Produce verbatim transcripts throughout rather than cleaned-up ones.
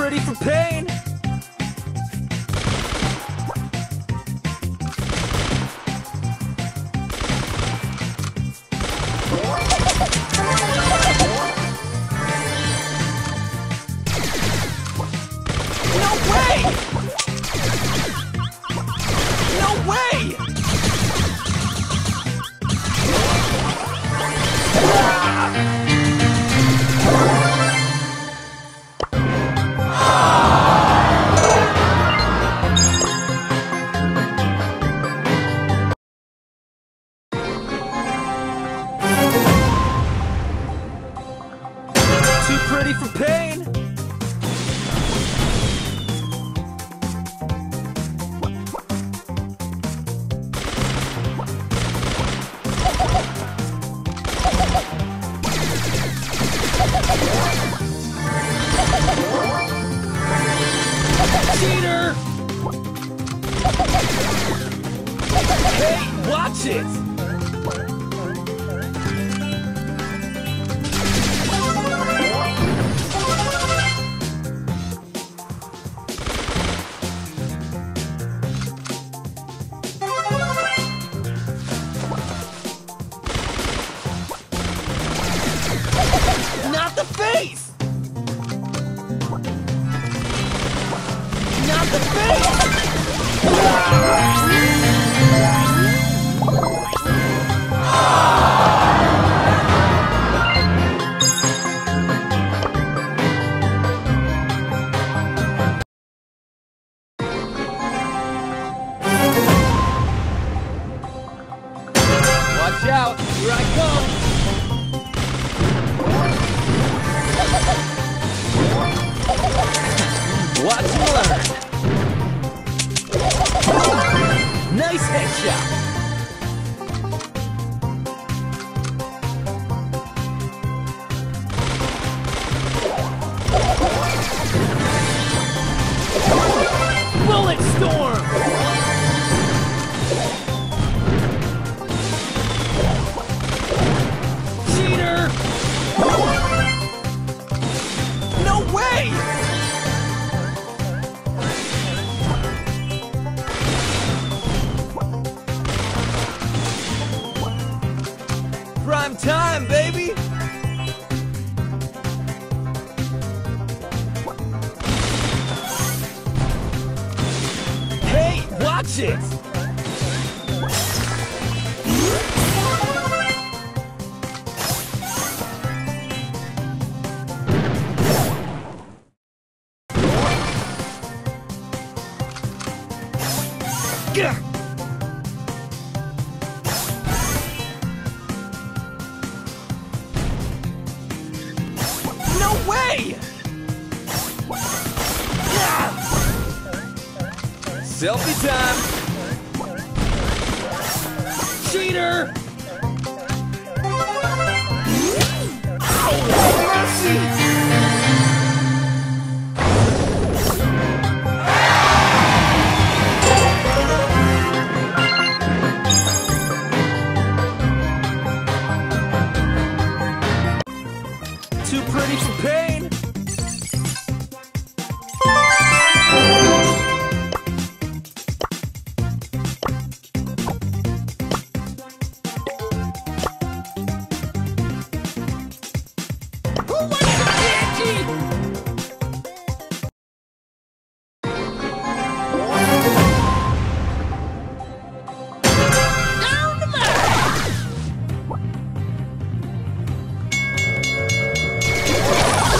pretty for pain. No way! No way! Too pretty for pain. Cheater! Hey, watch it! Not the face! Not the face! Watch out, here I come! Watch and learn. Nice headshot. Bullet storm. Cheater. No way. Prime time, baby! Hey, watch it! Gah! No way! Yeah! Selfie time! Cheater! Ow! Mercy! Too pretty for pain. Who wants the candy? Down the match.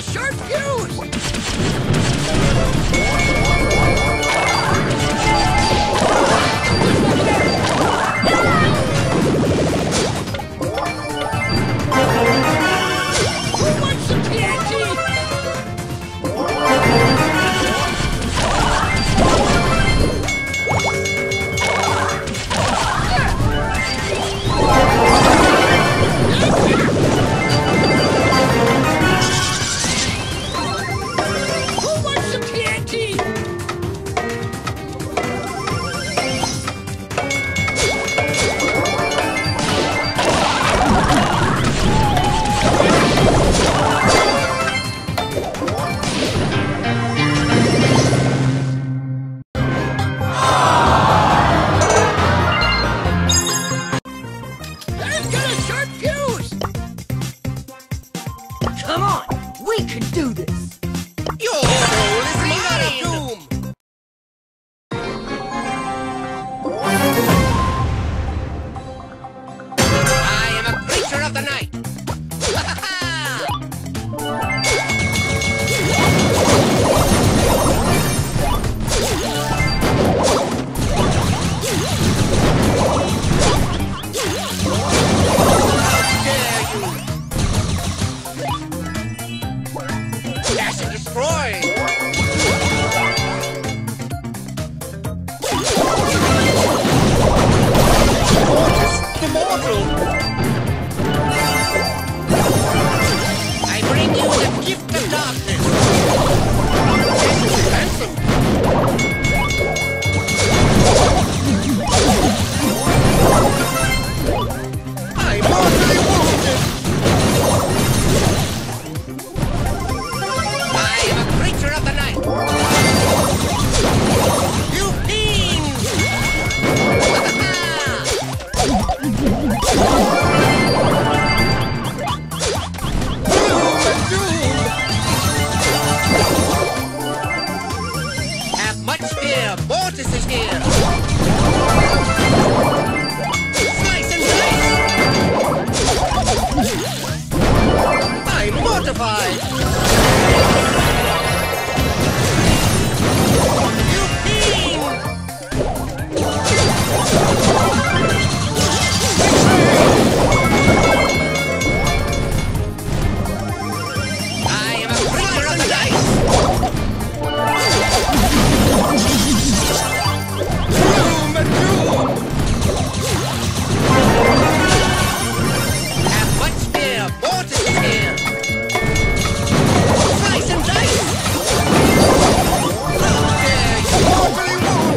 sharp fuse! Who wants some T N T? Come on, we can do this! Your role is mine! Doom! I am a creature of the night! I bring you the gift of darkness! This is handsome! I'm mortally wounded! I am a creature of the night! You fiends! Have much fear, Mortis is here! Slice and dice! I'm mortified! You fiend! I am a creature of the dice! Doom and doom! Have much fear, Mortis is here! Slice and dice! How dare you! Mortally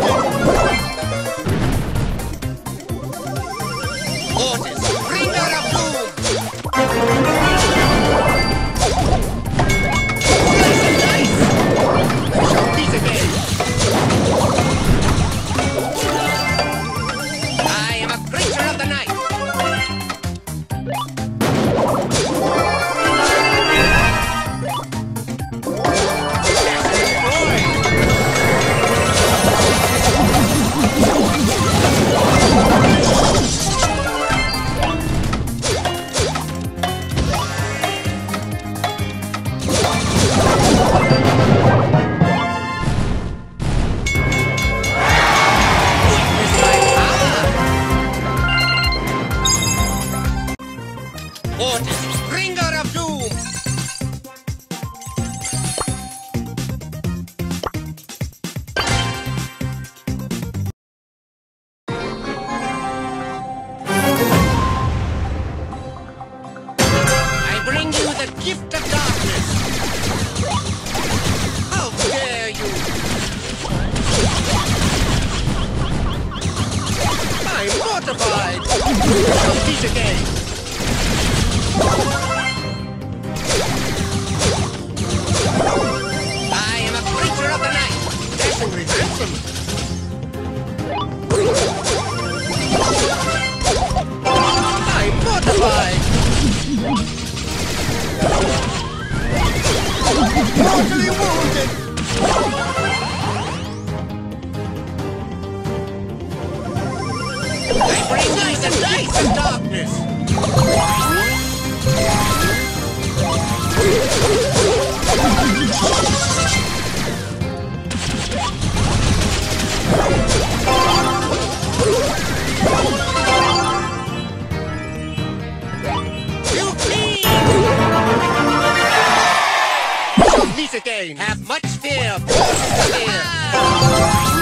wounded! Mortis, bringer of doom! Slice and dice! We shall meet again! I am a creature of the night! Witness my power! Mortis, bringer of doom! I bring you the gift of darkness! How dare you! I'm mortified! We shall meet again! I am a creature of the night! Dashingly handsome! I'm mortified! Mortally wounded! I bring ice and dice and darkness! Meet again. Have much fear. Fear.